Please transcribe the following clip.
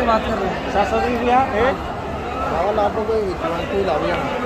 बात कर रहे हैं 720 भैया एक आपको कोई ला